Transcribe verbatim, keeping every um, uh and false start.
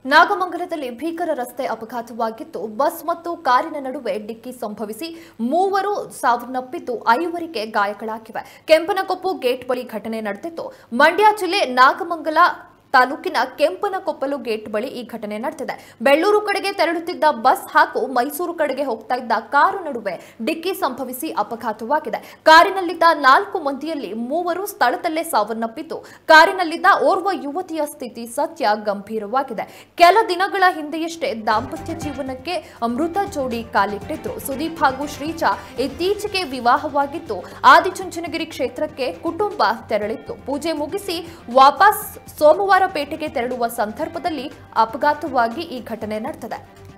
ನಾಗಮಂಗಲದಲ್ಲಿ ಭೀಕರ ರಸ್ತೆ ಅಪಘಾತವಾಗಿದ್ದು ಬಸ್ ಮತ್ತು ಕಾರಿನ ನಡುವೆ ಡಿಕ್ಕಿ ಸಂಭವಿಸಿ ಮೂವರು ಸಾವನ್ನಪ್ಪಿದ್ದು ಐವರಿಗೆ ಗಾಯಗಳಾಗಿವೆ. ಕೆಂಪನಕೊಪ್ಪು ಗೇಟ್ ಬಳಿ ಘಟನೆ ನಡೆದಿದ್ದು ಮಂಡ್ಯ ಜಿಲ್ಲೆ ನಾಗಮಂಗಲ ತಾಲೂಕಿನ ಕೆಂಪನಕೊಪ್ಪಲು ಗೇಟ್ ಬಳಿ ಈ ಘಟನೆ ನಡೆದಿದೆ. ಬೆಳ್ಳೂರು ಕಡೆಗೆ ತೆರಳುತ್ತಿದ್ದ ಬಸ್ ಹಾಗೂ ಮೈಸೂರು ಕಡೆಗೆ ಹೋಗ್ತಾ ಇದ್ದ ಕಾರು ನಡುವೆ ಡಿಕ್ಕಿ ಸಂಭವಿಸಿ ಅಪಘಾತವಾಗಿದೆ. ಕಾರಿನಲ್ಲಿದ್ದ ನಾಲ್ಕು ಮಂದಿಯಲ್ಲಿ ಮೂವರು ಸ್ಥಳದಲ್ಲೇ ಸಾವನ್ನಪ್ಪಿದ್ದು ಕಾರಿನಲ್ಲಿದ್ದ ಓರ್ವ ಯುವತಿಯ ಸ್ಥಿತಿ ಸದ್ಯ ಗಂಭೀರವಾಗಿದೆ. ಕೆಲ ದಿನಗಳ ಹಿಂದೆಯಷ್ಟೇ ದಾಂಪತ್ಯ ಜೀವನಕ್ಕೆ ಮೃತ ಜೋಡಿ ಕಾಲಿಟ್ಟಿದ್ರು. ಸುದೀಪ್ ಹಾಗೂ ಶ್ರೀಜಾ ಇತ್ತೀಚೆಗೆ ವಿವಾಹವಾಗಿದ್ದು ಆದಿಚುಂಚನಗಿರಿ ಕ್ಷೇತ್ರಕ್ಕೆ ಕುಟುಂಬ ತೆರಳಿತ್ತು. ಪೂಜೆ ಮುಗಿಸಿ ವಾಪಸ್ ಸೋಮವಾರ ಪೇಟೆಗೆ ತೆರಳುವ ಸಂದರ್ಭದಲ್ಲಿ ಅಪಘಾತವಾಗಿ ಈ ಘಟನೆ ನಡೆದಿದೆ.